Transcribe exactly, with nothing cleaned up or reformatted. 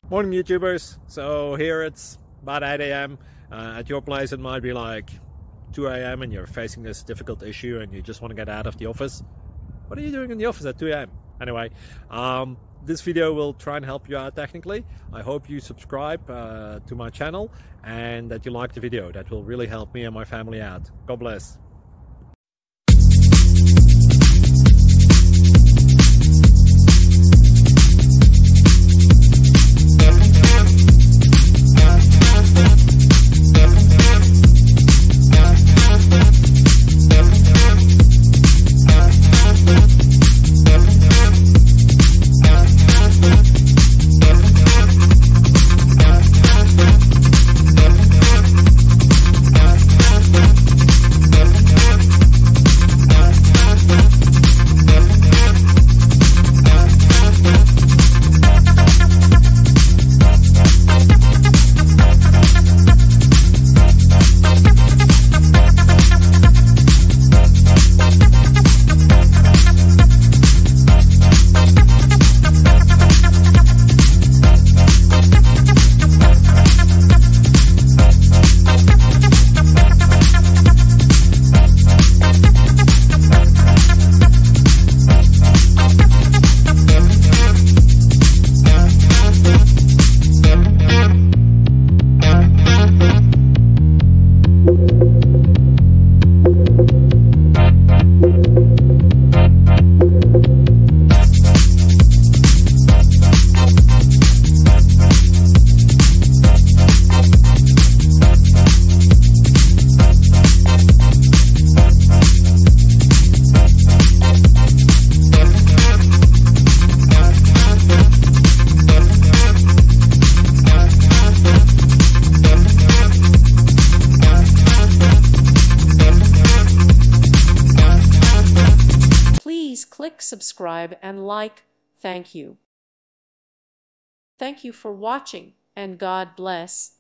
Morning YouTubers. So here it's about eight A M Uh, at your place it might be like two A M and you're facing this difficult issue and you just want to get out of the office. What are you doing in the office at two A M? Anyway, um, this video will try and help you out technically. I hope you subscribe uh, to my channel and that you like the video. That will really help me and my family out. God bless. Please click subscribe and like. Thank you. Thank you for watching, and God bless.